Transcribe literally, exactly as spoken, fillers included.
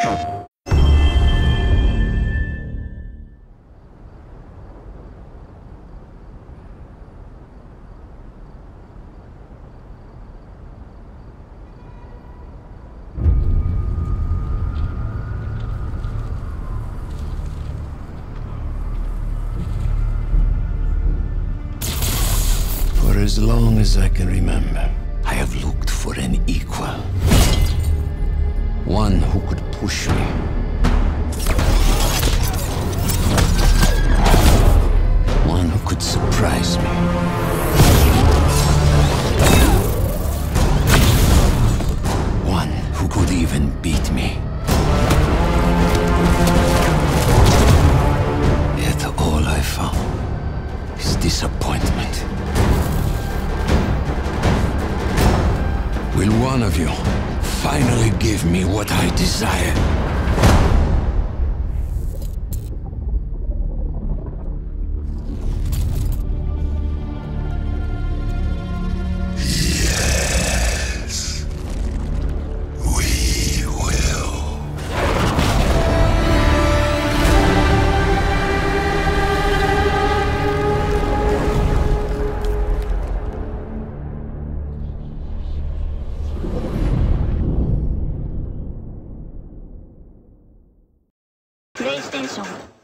For as long as I can remember, I have looked for an equal. One who could push me. One who could surprise me. One who could even beat me. Yet all I found is disappointment. Will one of you finally give me what I desire? Yes, we will. PlayStation